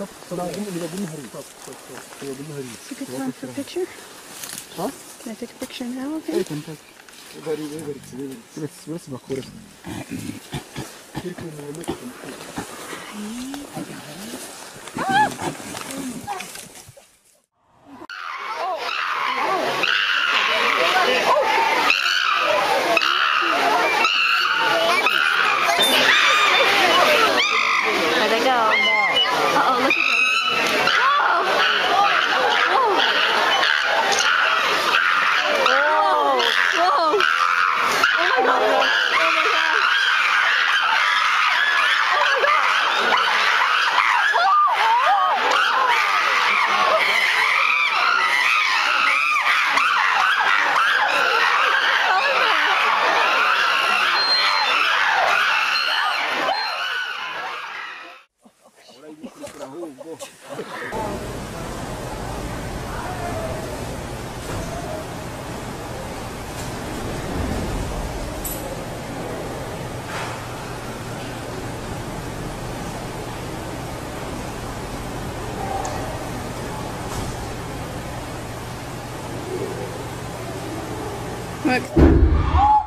good time for a picture? Huh? Can I take a picture now of Hey, him? fantastic. Let's record it. There they go. Uh-oh, look at them. Whoa! Whoa! Oh my god! Oh my god! Look.